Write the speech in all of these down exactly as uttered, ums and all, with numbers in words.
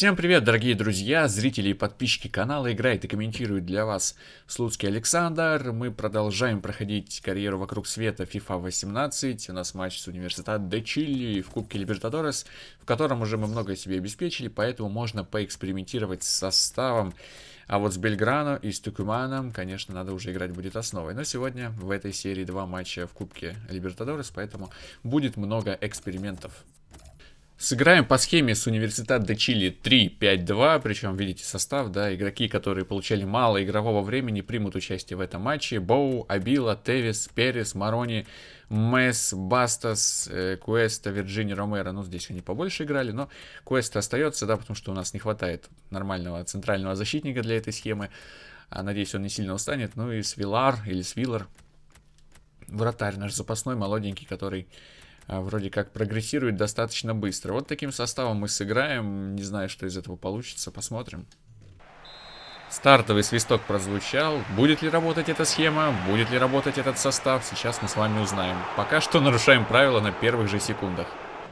Всем привет, дорогие друзья, зрители и подписчики канала. Играет и комментирует для вас Слуцкий Александр. Мы продолжаем проходить карьеру вокруг света FIFA восемнадцать. У нас матч с Университат де Чили в Кубке Либертадорес, в котором уже мы многое себе обеспечили, поэтому можно поэкспериментировать с составом. А вот с Бельграно и с Тукуманом, конечно, надо уже играть будет основой. Но сегодня в этой серии два матча в Кубке Либертадорес, поэтому будет много экспериментов. Сыграем по схеме с Университат де Чили три пять два, причем видите состав, да, игроки, которые получали мало игрового времени, примут участие в этом матче. Боу, Абила, Тевис, Перес, Марони, Месс, Бастас, э, Куэста, Вирджини, Ромеро. Ну, здесь они побольше играли, но Куэста остается, да, потому что у нас не хватает нормального центрального защитника для этой схемы. А, надеюсь, он не сильно устанет. Ну и Свилар или Свиллар, вратарь наш запасной, молоденький, который... вроде как прогрессирует достаточно быстро. Вот таким составом мы сыграем. Не знаю, что из этого получится. Посмотрим. Стартовый свисток прозвучал. Будет ли работать эта схема? Будет ли работать этот состав? Сейчас мы с вами узнаем. Пока что нарушаем правила на первых же секундах.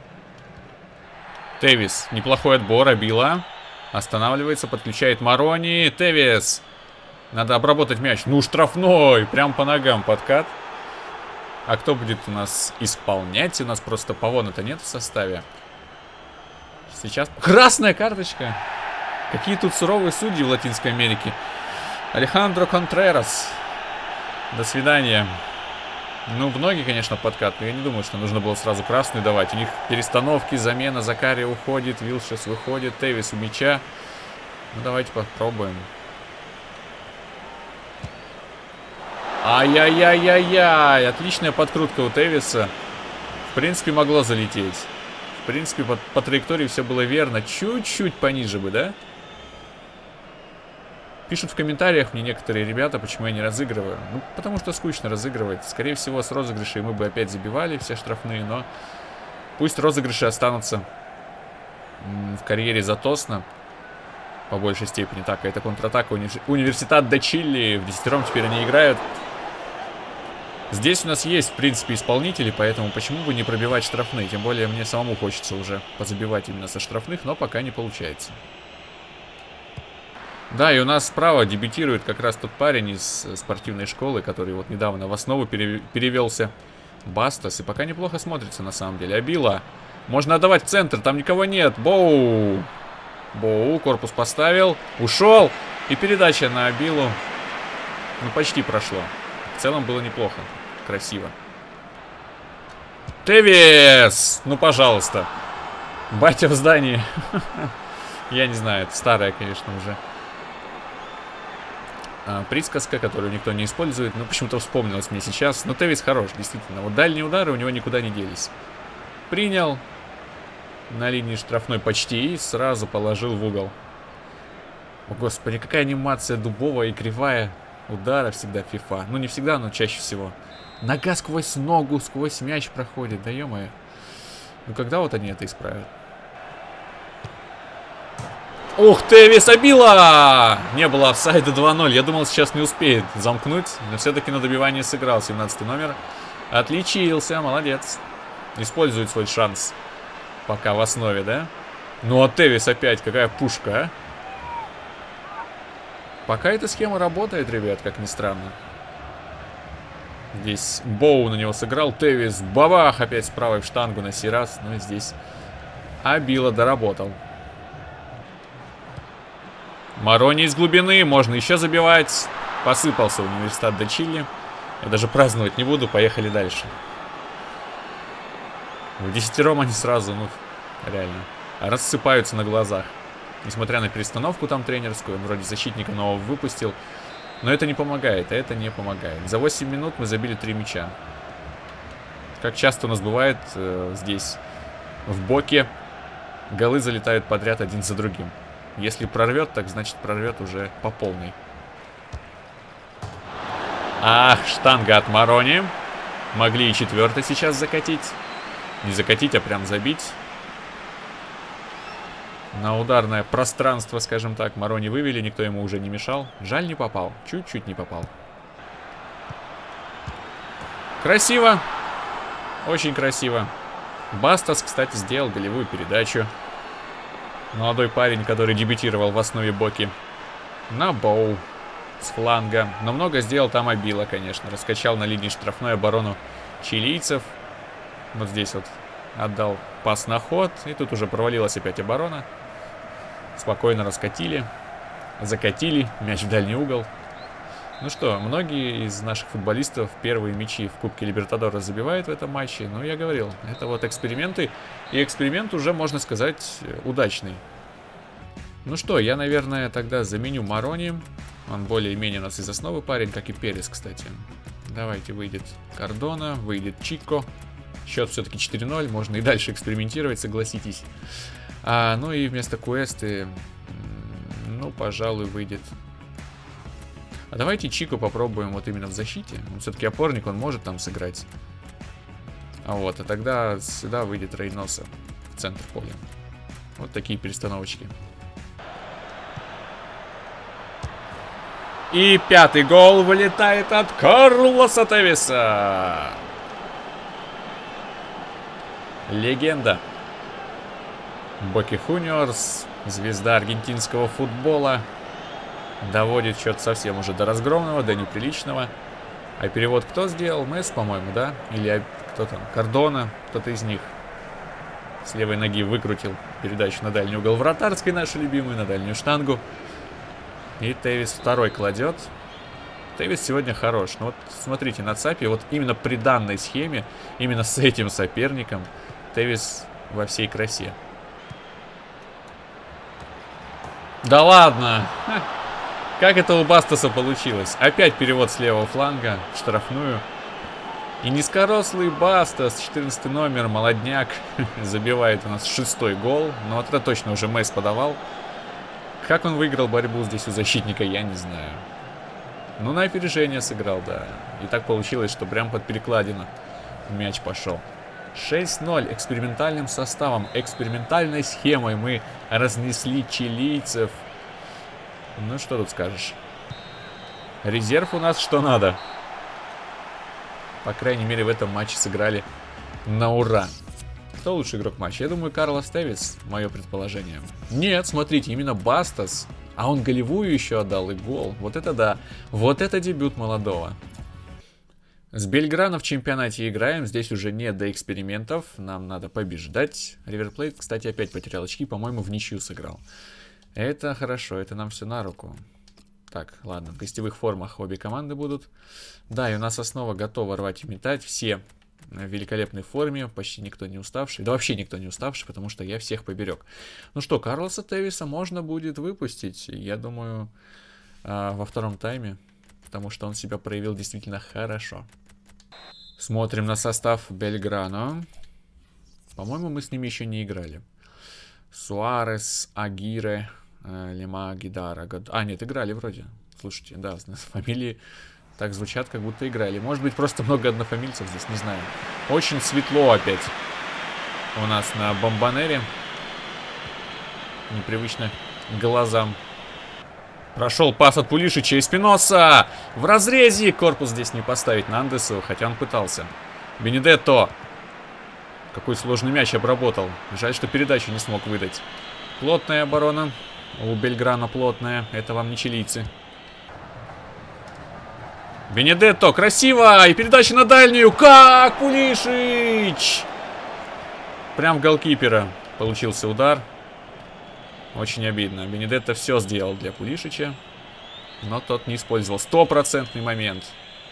Тевис. Неплохой отбор. Абила. Останавливается. Подключает Марони. Тевис. Надо обработать мяч. Ну, штрафной. Прям по ногам подкат. А кто будет у нас исполнять? У нас просто Павона-то нет в составе. Сейчас... Красная карточка! Какие тут суровые судьи в Латинской Америке. Алехандро Контрерас. До свидания. Ну, в ноги, конечно, подкат. Но я не думаю, что нужно было сразу красную давать. У них перестановки, замена. Закари уходит, Вилшес выходит. Тевис у мяча. Ну, давайте попробуем. Ай-яй-яй-яй-яй. Отличная подкрутка у Тевиса. В принципе, могло залететь. В принципе, по, по траектории все было верно. Чуть-чуть пониже бы, да? Пишут в комментариях мне некоторые ребята, почему я не разыгрываю. Ну, потому что скучно разыгрывать. Скорее всего, с розыгрышей мы бы опять забивали все штрафные, но... Пусть розыгрыши останутся в карьере Затосна. По большей степени. Так, это контратака. Уни... Университат де Чили. В десятером теперь они играют. Здесь у нас есть, в принципе, исполнители, поэтому почему бы не пробивать штрафные? Тем более мне самому хочется уже позабивать именно со штрафных, но пока не получается. Да, и у нас справа дебютирует как раз тот парень из спортивной школы, который вот недавно в основу перевелся. Бастас. И пока неплохо смотрится на самом деле. Абила. Можно отдавать в центр, там никого нет. Боу. Боу, корпус поставил. Ушел. И передача на Абилу. Ну, почти прошло. В целом было неплохо. Красиво. Тевис! Ну, пожалуйста. Батя в здании. Я не знаю, это старая, конечно, уже а, присказка, которую никто не использует. Но почему-то вспомнилось мне сейчас. Но Тевис хорош, действительно. Вот дальние удары у него никуда не делись. Принял. На линии штрафной почти. И сразу положил в угол. О, господи, какая анимация дубовая и кривая удара всегда в FIFA. Ну, не всегда, но чаще всего. Нога сквозь ногу, сквозь мяч проходит. Да ё-моё. Ну, когда вот они это исправят? Ух, Тевис, Абила! Не было офсайда два ноль. Я думал, сейчас не успеет замкнуть. Но все-таки на добивание сыграл. семнадцатый номер. Отличился, молодец. Использует свой шанс. Пока в основе, да? Ну, а Тевис опять, какая пушка, а? Пока эта схема работает, ребят, как ни странно. Здесь Боу на него сыграл. Тевис, бабах, опять с правой в штангу на сей раз. Ну и здесь Абила доработал. Марони из глубины. Можно еще забивать. Посыпался Университат де Чили. Я даже праздновать не буду. Поехали дальше. В десятером они сразу, ну, реально, рассыпаются на глазах. Несмотря на перестановку там тренерскую, он вроде защитника нового выпустил. Но это не помогает, а это не помогает. За восемь минут мы забили три мяча. Как часто у нас бывает э, здесь, в боке, голы залетают подряд один за другим. Если прорвет, так значит прорвет уже по полной. Ах, штанга от Марони. Могли и четвертый сейчас закатить. Не закатить, а прям забить. На ударное пространство, скажем так, Марони вывели, никто ему уже не мешал. Жаль, не попал. Чуть-чуть не попал. Красиво. Очень красиво. Бастас, кстати, сделал голевую передачу. Молодой парень, который дебютировал в основе Боки. На Боу с фланга. Но много сделал там Абила, конечно. Раскачал на линии штрафной оборону чилийцев. Вот здесь вот отдал пас на ход. И тут уже провалилась опять оборона. Спокойно раскатили. Закатили. Мяч в дальний угол. Ну что, многие из наших футболистов первые мячи в Кубке Либертадорес забивают в этом матче. Ну, я говорил, это вот эксперименты. И эксперимент уже, можно сказать, удачный. Ну что, я, наверное, тогда заменю Марони. Он более-менее у нас из основы парень, как и Перес, кстати. Давайте, выйдет Кардона, выйдет Чико. Счет все-таки четыре ноль, можно и дальше экспериментировать, согласитесь. А, ну и вместо Куэсты, ну, пожалуй, выйдет... А давайте Чико попробуем вот именно в защите. Он все-таки опорник, он может там сыграть. А вот, а тогда сюда выйдет Рейноса в центр поля. Вот такие перестановочки. И пятый гол вылетает от Карлоса Тевиса. Легенда. Боки Хуниорс, звезда аргентинского футбола, доводит счет совсем уже до разгромного, до неприличного. А перевод кто сделал? Месс, по-моему, да? Или кто там? Кардона, кто-то из них. С левой ноги выкрутил передачу на дальний угол вратарской, нашу любимую, на дальнюю штангу. И Тевис второй кладет. Тевис сегодня хорош. Но вот смотрите, на ЦАПе, вот именно при данной схеме, именно с этим соперником, Тевис во всей красе. Да ладно! Ха. Как это у Бастаса получилось? Опять перевод с левого фланга в штрафную. И низкорослый Бастас, четырнадцатый номер, молодняк, забивает у нас шестой гол. Но вот это точно уже Месс подавал. Как он выиграл борьбу здесь у защитника, я не знаю. Ну, на опережение сыграл, да. И так получилось, что прям под перекладину мяч пошел. шесть ноль экспериментальным составом, экспериментальной схемой мы разнесли чилийцев. Ну, что тут скажешь? Резерв у нас что надо. По крайней мере, в этом матче сыграли на ура. Кто лучший игрок матча? Я думаю, Карлос Тевис, мое предположение. Нет, смотрите, именно Бастас. А он голевую еще отдал и гол. Вот это да. Вот это дебют молодого. С Бельграно в чемпионате играем. Здесь уже не до экспериментов. Нам надо побеждать. Ривер Плейт, кстати, опять потерял очки. По-моему, в ничью сыграл. Это хорошо. Это нам все на руку. Так, ладно. В гостевых формах обе команды будут. Да, и у нас основа готова рвать и метать. Все в великолепной форме. Почти никто не уставший. Да вообще никто не уставший, потому что я всех поберег. Ну что, Карлоса Тевиса можно будет выпустить. Я думаю, во втором тайме. Потому что он себя проявил действительно хорошо. Смотрим на состав Бельграно. По-моему, мы с ними еще не играли. Суарес, Агире, э, Лема, Гидара. Год... А, нет, играли вроде. Слушайте, да, фамилии так звучат, как будто играли. Может быть, просто много однофамильцев здесь, не знаю. Очень светло опять у нас на Бомбонере. Непривычно глазам. Прошел пас от Пулишича и Спиноса. В разрезе. Корпус здесь не поставить Нандесу, хотя он пытался. Бенедетто. Какой сложный мяч обработал. Жаль, что передачу не смог выдать. Плотная оборона. У Бельграно плотная. Это вам не чилийцы. Бенедетто. Красиво. И передача на дальнюю. Как Пулишич. Прям в голкипера получился удар. Очень обидно. Бенедетто все сделал для Пулишича, но тот не использовал. Стопроцентный момент.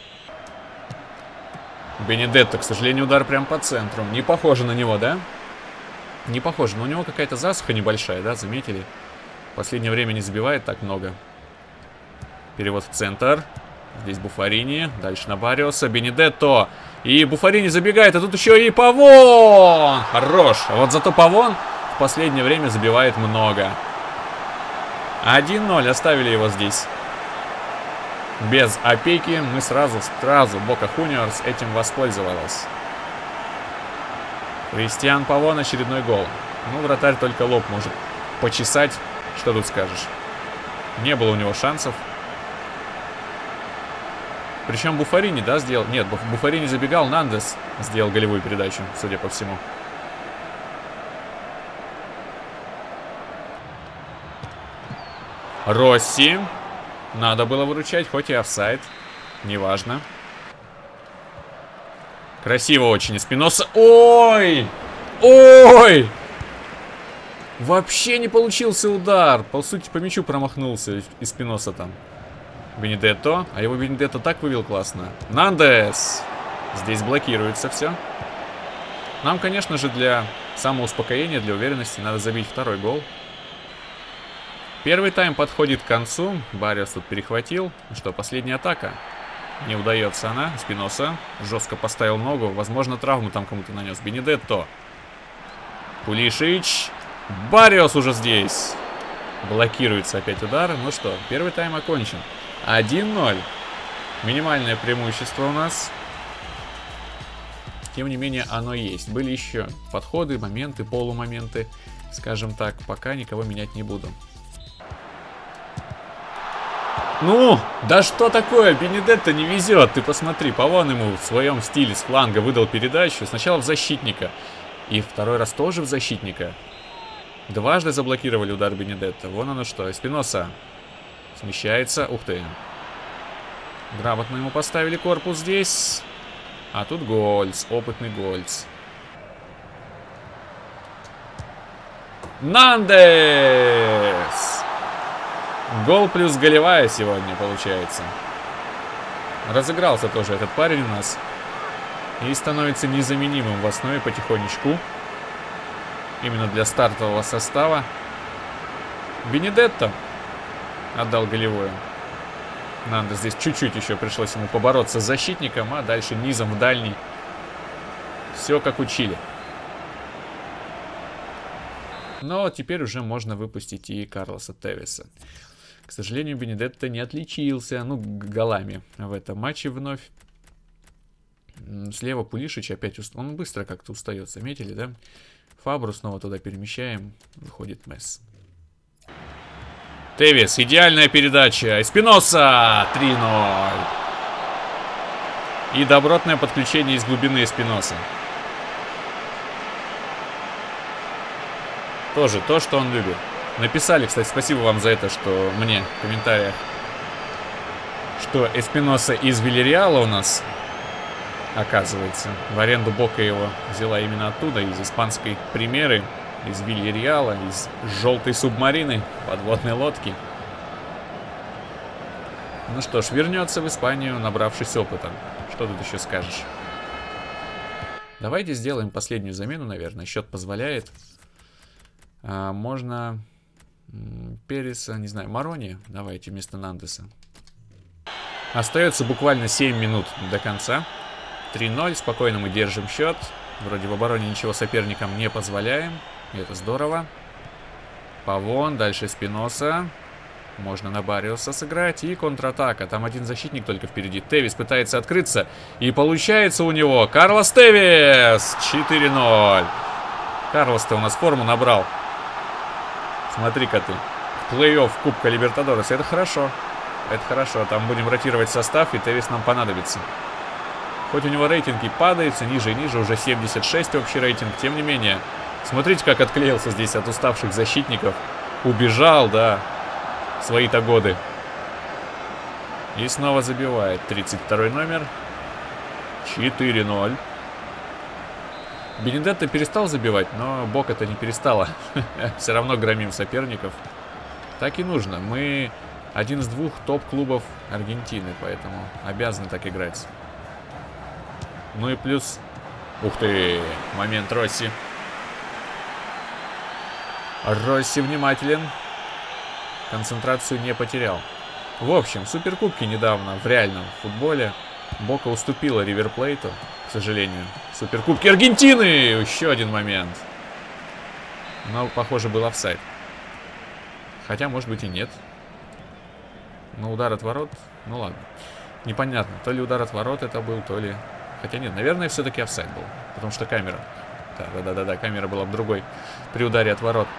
Бенедетто, к сожалению, удар прям по центру. Не похоже на него, да? Не похоже. Но у него какая-то засуха небольшая, да? Заметили? В последнее время не забивает так много. Перевод в центр. Здесь Буффарини. Дальше на Барриоса. Бенедетто. И Буффарини забегает. А тут еще и Павон. Хорош. А вот зато Павон в последнее время забивает много. один ноль. Оставили его здесь. Без опеки. Мы сразу, сразу Бока Хуниорс этим воспользовалась. Кристиан Павон. Очередной гол. Ну, вратарь только лоб может почесать. Что тут скажешь? Не было у него шансов. Причем Буффарини, да, сделал? Нет, Буффарини забегал. Нандес сделал голевую передачу, судя по всему. Росси. Надо было выручать, хоть и офсайд. Неважно. Красиво очень. Эспиноса. Ой! Ой! Вообще не получился удар. По сути, по мячу промахнулся Эспиноса там. Бенедетто. А его Бенедетто так вывел классно. Нандес. Здесь блокируется все. Нам, конечно же, для самоуспокоения, для уверенности надо забить второй гол. Первый тайм подходит к концу. Барриос тут перехватил. Ну что, последняя атака. Не удается она. Эспиноса жестко поставил ногу. Возможно, травму там кому-то нанес. Бенедетто. Пулишич. Барриос уже здесь. Блокируется опять удар. Ну что, первый тайм окончен. один ноль. Минимальное преимущество у нас. Тем не менее, оно есть. Были еще подходы, моменты, полумоменты. Скажем так, пока никого менять не буду. Ну, да что такое? Бенедетто не везет. Ты посмотри, Павон ему в своем стиле с фланга выдал передачу. Сначала в защитника. И второй раз тоже в защитника. Дважды заблокировали удар Бенедетто. Вон оно что. Эспиноса смещается. Ух ты. Грамотно ему поставили корпус здесь. А тут Гольц. Опытный Гольц. Нандес! Гол плюс голевая сегодня получается. Разыгрался тоже этот парень у нас. И становится незаменимым в основе потихонечку. Именно для стартового состава. Бенедетто отдал голевую. Надо здесь чуть-чуть еще пришлось ему побороться с защитником, а дальше низом в дальний. Все как учили. Но теперь уже можно выпустить и Карлоса Тевеса. К сожалению, Бенедетто не отличился, ну, голами в этом матче вновь. Слева Пулишич опять уст... Он быстро как-то устает, заметили, да? Фабру снова туда перемещаем. Выходит Месс. Тевес, идеальная передача. Эспиноса, три ноль. И добротное подключение из глубины Эспиноса. Тоже то, что он любит. Написали, кстати, спасибо вам за это, что мне в комментариях, что Эспиноса из Вильярреала у нас, оказывается. В аренду Бока его взяла именно оттуда, из испанской Примеры, из Вильярреала, из желтой субмарины, подводной лодки. Ну что ж, вернется в Испанию, набравшись опыта. Что тут еще скажешь? Давайте сделаем последнюю замену, наверное. Счет позволяет. А, можно Переса, не знаю, Марони. Давайте вместо Нандеса. Остается буквально семь минут до конца. три ноль. Спокойно мы держим счет. Вроде в обороне ничего соперникам не позволяем. И это здорово. Павон, дальше Эспиноса. Можно на Барриоса сыграть. И контратака. Там один защитник только впереди. Тевес пытается открыться. И получается у него Карлос Тевес. четыре ноль. Карлос-то у нас форму набрал. Смотри-ка ты. Плей-офф Кубка Либертадорес. Это хорошо. Это хорошо. Там будем ротировать состав, и Тевес нам понадобится. Хоть у него рейтинг и падает, все ниже и ниже. Уже семьдесят шесть общий рейтинг. Тем не менее. Смотрите, как отклеился здесь от уставших защитников. Убежал, да. Свои-то годы. И снова забивает. тридцать второй номер. четыре ноль. Бенедетто перестал забивать, но Бока-то не перестала. Все равно громим соперников. Так и нужно. Мы один из двух топ-клубов Аргентины, поэтому обязаны так играть. Ну и плюс... Ух ты! Момент Росси. Росси внимателен. Концентрацию не потерял. В общем, в Суперкубке недавно, в реальном футболе, Бока уступила Ривер Плейту, к сожалению. В Суперкубке Аргентины! Еще один момент. Но, похоже, был офсайд. Хотя, может быть, и нет. Но удар от ворот... Ну ладно. Непонятно, то ли удар от ворот это был, то ли... Хотя нет, наверное, все-таки офсайд был. Потому что камера... Да-да-да, камера была в другой. При ударе от ворот.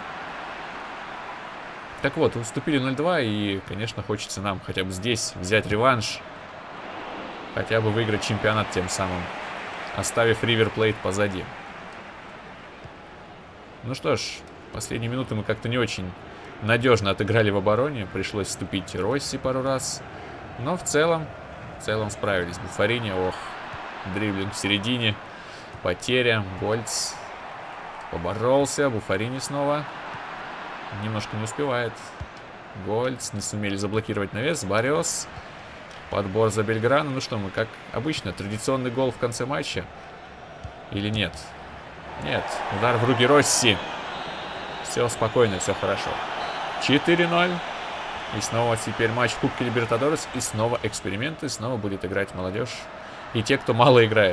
Так вот, уступили ноль два, и, конечно, хочется нам хотя бы здесь взять реванш. Хотя бы выиграть чемпионат тем самым, оставив Ривер Плейт позади. Ну что ж, последние минуты мы как-то не очень надежно отыграли в обороне. Пришлось вступить Росси пару раз. Но в целом, в целом справились. Буффарини, ох, дриблинг в середине. Потеря. Гольц поборолся. Буффарини снова. Немножко не успевает. Гольц. Не сумели заблокировать навес. Бариос. Подбор за Бельграна. Ну что, мы как обычно. Традиционный гол в конце матча. Или нет? Нет. Удар в руки Росси. Все спокойно, все хорошо. четыре ноль. И снова теперь матч в Кубке Либертадорес. И снова эксперименты. Снова будет играть молодежь. И те, кто мало играет.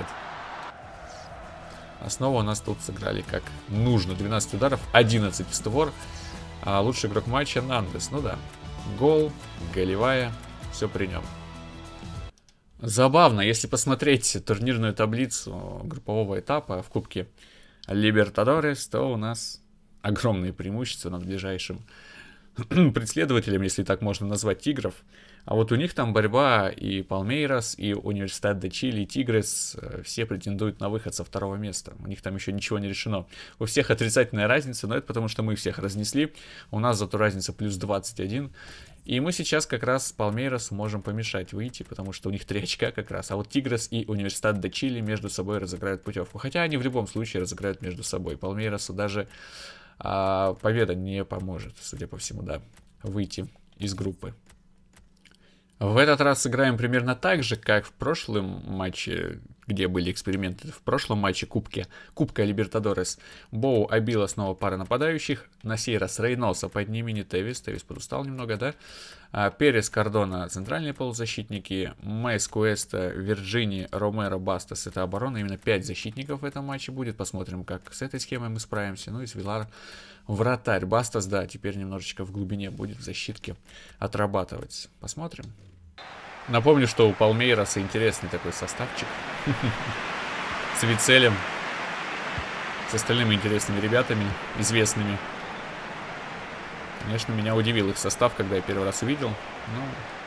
А снова у нас тут сыграли как нужно. двенадцать ударов, одиннадцать в створ. А лучший игрок матча Нандес. Ну да. Гол, голевая. Все при нем. Забавно, если посмотреть турнирную таблицу группового этапа в Кубке Либертадорес, то у нас огромные преимущества над ближайшим преследователем, если так можно назвать, Тигров. А вот у них там борьба, и Палмейрас, и Университет де Чили, и Тигрес, все претендуют на выход со второго места. У них там еще ничего не решено. У всех отрицательная разница, но это потому, что мы всех разнесли. У нас зато разница плюс двадцать один. И мы сейчас как раз Палмейрасу можем помешать выйти, потому что у них три очка как раз. А вот Тигрес и Университет де Чили между собой разыграют путевку. Хотя они в любом случае разыграют между собой. Палмейрасу даже а, победа не поможет, судя по всему, да, выйти из группы. В этот раз сыграем примерно так же, как в прошлом матче, где были эксперименты. В прошлом матче Кубке, Кубка Либертадорес. Боу, Абила, снова пара нападающих. На сей раз Рейноса под ними, не Тевис. Тевис подустал немного, да? А Перес, Кардона, центральные полузащитники. Мэйс, Куэста, Вирджини, Ромеро, Бастас. Это оборона. Именно пять защитников в этом матче будет. Посмотрим, как с этой схемой мы справимся. Ну и Свилар, вратарь. Бастас, да, теперь немножечко в глубине будет в защитке отрабатывать. Посмотрим. Напомню, что у Палмейраса интересный такой составчик. С Вицелем. С остальными интересными ребятами, известными. Конечно, меня удивил их состав, когда я первый раз увидел. Но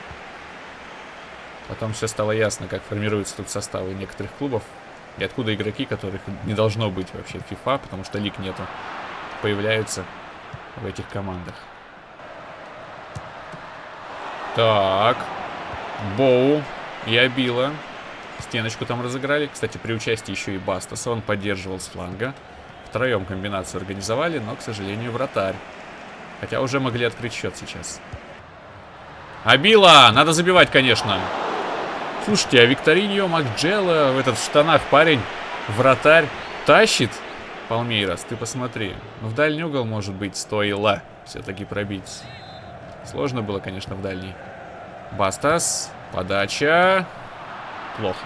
потом все стало ясно, как формируются тут составы некоторых клубов. И откуда игроки, которых не должно быть вообще в FIFA, потому что лиг нету, появляются в этих командах. Так. Боу и Абила. Стеночку там разыграли. Кстати, при участии еще и Бастаса. Он поддерживал с фланга. Втроем комбинацию организовали, но, к сожалению, вратарь. Хотя уже могли открыть счет сейчас. Абила! Надо забивать, конечно. Слушайте, а Викториньо Макджелло в этот в штанах парень, вратарь, тащит Палмейрас. Ты посмотри. Ну, в дальний угол, может быть, стоило все-таки пробить. Сложно было, конечно, в дальний. Бастас. Подача. Плохо.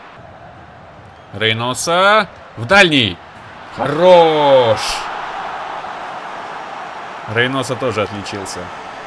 Рейноса. В дальний. Хорош. Рейноса тоже отличился.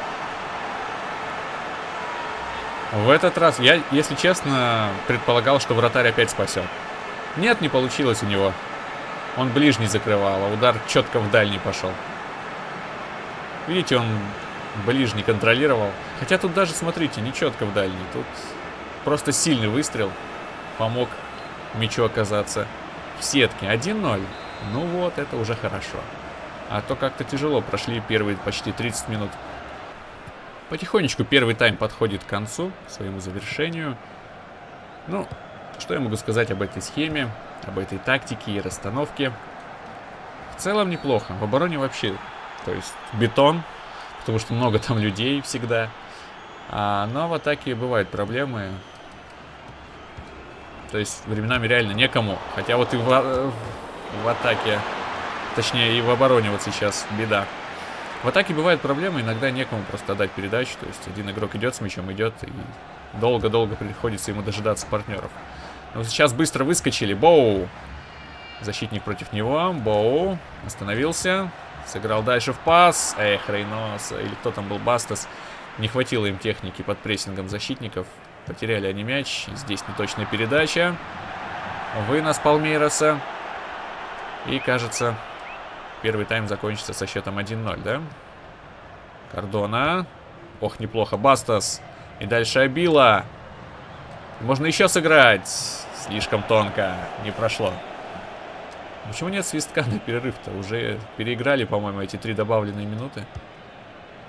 В этот раз, я, если честно, предполагал, что вратарь опять спасет. Нет, не получилось у него. Он ближний закрывал, а удар четко в дальний пошел. Видите, он ближний контролировал. Хотя тут даже, смотрите, не четко в дальний. Тут просто сильный выстрел помог мячу оказаться в сетке. один ноль. Ну вот, это уже хорошо. А то как-то тяжело прошли первые почти тридцать минут. Потихонечку первый тайм подходит к концу, к своему завершению. Ну, что я могу сказать об этой схеме, об этой тактике и расстановке? В целом неплохо. В обороне вообще, то есть бетон. Потому что много там людей всегда. А, но в атаке бывают проблемы. То есть временами реально некому. Хотя вот и в, в атаке, точнее и в обороне вот сейчас беда. В атаке бывают проблемы, иногда некому просто отдать передачу. То есть один игрок идет с мячом, идет, и долго-долго приходится ему дожидаться партнеров. Но сейчас быстро выскочили. Боу. Защитник против него. Боу. Остановился. Сыграл дальше в пас. Эх, Рейноса. Или кто там был, Бастас. Не хватило им техники под прессингом защитников. Потеряли они мяч. Здесь неточная передача. Вынос Палмейраса. И, кажется, первый тайм закончится со счетом один ноль, да? Кардона. Ох, неплохо. Бастас. И дальше Абила. Можно еще сыграть. Слишком тонко. Не прошло. Почему нет свистка на перерыв-то? Уже переиграли, по-моему, эти три добавленные минуты.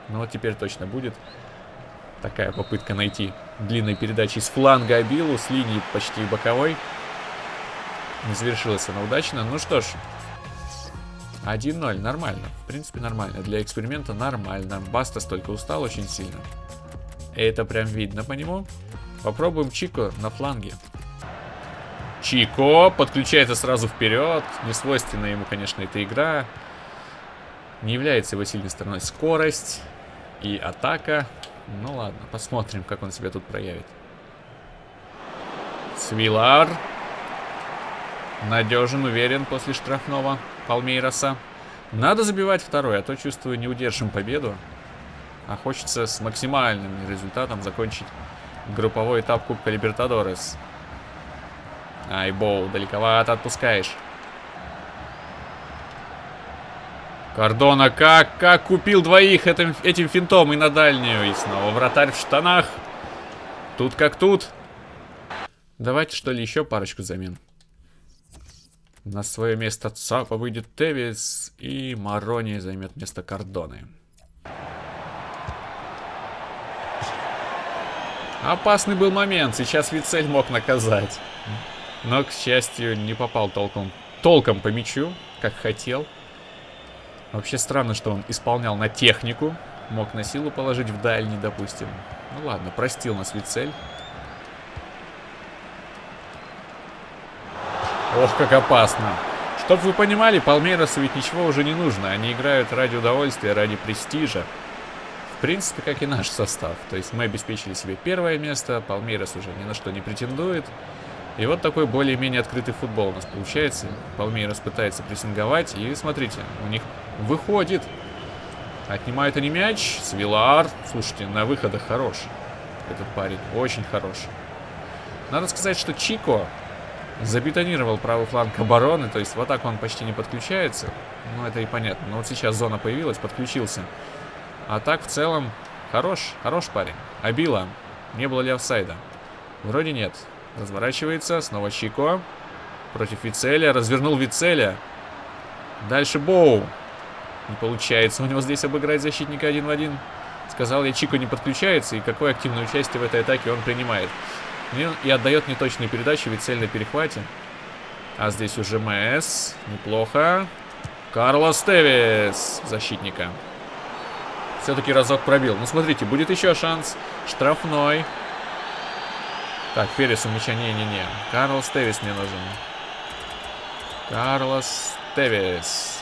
Ну вот теперь точно будет такая попытка найти длинной передачи с фланга Абилу, с линии почти боковой. Не завершилась она удачно. Ну что ж, один ноль, нормально. В принципе, нормально. Для эксперимента нормально. Бастас только устал очень сильно. Это прям видно по нему. Попробуем Чико на фланге. Чико подключается сразу вперед. Не свойственна ему, конечно, эта игра. Не является его сильной стороной скорость и атака. Ну ладно, посмотрим, как он себя тут проявит. Свилар. Надежен, уверен после штрафного Палмейроса. Надо забивать второй, а то, чувствую, не удержим победу. А хочется с максимальным результатом закончить групповой этап Кубка Либертадорес. Ай, Боу, далековато отпускаешь. Кардона как, как купил двоих этим, этим финтом и на дальнюю. И снова вратарь в штанах. Тут как тут. Давайте, что ли, еще парочку замен. На свое место Цапа выйдет Тевис. И Марони займет место Кардоны. Опасный был момент. Сейчас Вицель мог наказать. Но, к счастью, не попал толком, толком по мячу, как хотел. Вообще странно, что он исполнял на технику. Мог на силу положить в дальний, допустим. Ну ладно, простил нас Вицель. Ох, как опасно. Чтоб вы понимали, Палмейросу ведь ничего уже не нужно. Они играют ради удовольствия, ради престижа. В принципе, как и наш состав. То есть мы обеспечили себе первое место. Палмейрос уже ни на что не претендует. И вот такой более-менее открытый футбол у нас получается. Палмейрос пытается прессинговать. И смотрите, у них выходит. Отнимают они мяч. Свилар. Слушайте, на выходах хорош. Этот парень очень хорош. Надо сказать, что Чико забетонировал правый фланг обороны. То есть в атаку он почти не подключается. Ну, это и понятно. Но вот сейчас зона появилась, подключился. А так, в целом, хорош. Хорош парень. Абила. Не было ли офсайда? Вроде нет. Разворачивается. Снова Чико. Против Вицеля. Развернул Вицеля. Дальше Боу. Не получается у него здесь обыграть защитника один в один. Сказал я, Чико не подключается. И какое активное участие в этой атаке он принимает. И отдает неточную передачу. Вицель на перехвате. А здесь уже МС. Неплохо. Карлос Тевис. Защитника. Все-таки разок пробил. Ну, смотрите, будет еще шанс. Штрафной. Так, Перес у мяча. Не-не-не. Карлос Тевис мне нужен. Карлос Тевис.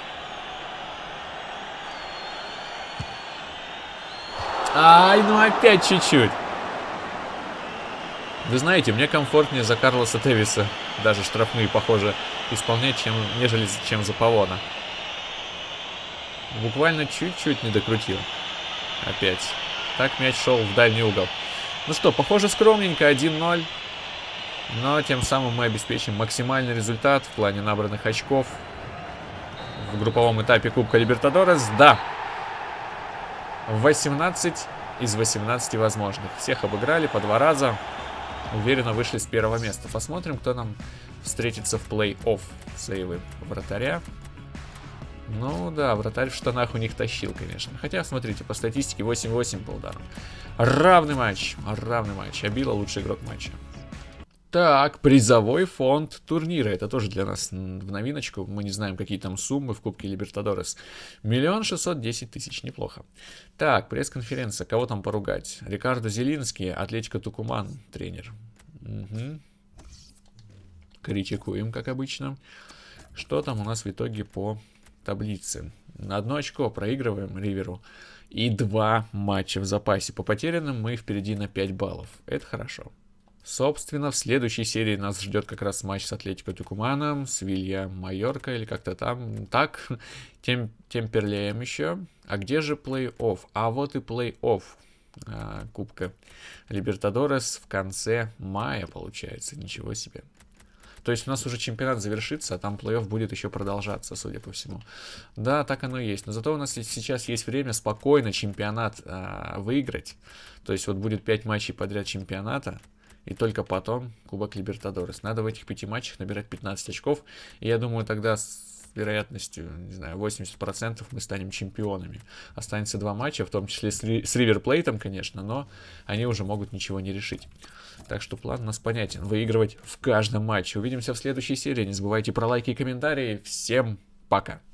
Ай, ну опять чуть-чуть. Вы знаете, мне комфортнее за Карлоса Тевиса даже штрафные, похоже, исполнять, чем, нежели чем за Павона. Буквально чуть-чуть не докрутил. Опять. Так мяч шел в дальний угол. Ну что, похоже, скромненько, один ноль. Но тем самым мы обеспечим максимальный результат в плане набранных очков в групповом этапе Кубка Либертадорес. Да. восемнадцать из восемнадцати возможных. Всех обыграли по два раза. Уверенно вышли с первого места. Посмотрим, кто нам встретится в плей-офф. Сейвы вратаря. Ну да, вратарь в штанах у них тащил, конечно. Хотя, смотрите, по статистике восемь восемь по ударам. Равный матч. Равный матч. Абила лучший игрок матча. Так, призовой фонд турнира. Это тоже для нас в новиночку. Мы не знаем, какие там суммы в Кубке Либертадорес. Миллион шестьсот десять тысяч. Неплохо. Так, пресс-конференция. Кого там поругать? Рикардо Зелинский, Атлетико Тукуман, тренер. Угу. Критикуем, как обычно. Что там у нас в итоге по таблице? На одно очко проигрываем Риверу. И два матча в запасе. По потерянным мы впереди на пять баллов. Это хорошо. Собственно, в следующей серии нас ждет как раз матч с Атлетико Тукуманом, с Вилья Майорка или как-то там. Так, тем, Темперлеем еще. А где же плей-офф? А вот и плей-офф а, Кубка Либертадорес в конце мая, получается. Ничего себе. То есть у нас уже чемпионат завершится, а там плей-офф будет еще продолжаться, судя по всему. Да, так оно и есть. Но зато у нас сейчас есть время спокойно чемпионат а, выиграть. То есть вот будет пять матчей подряд чемпионата. И только потом Кубок Либертадорес. Надо в этих пяти матчах набирать пятнадцать очков. И я думаю, тогда вероятностью, не знаю, восемьдесят процентов мы станем чемпионами. Останется два матча, в том числе с, Ри- с Риверплейтом, конечно, но они уже могут ничего не решить. Так что план у нас понятен. Выигрывать в каждом матче. Увидимся в следующей серии. Не забывайте про лайки и комментарии. Всем пока!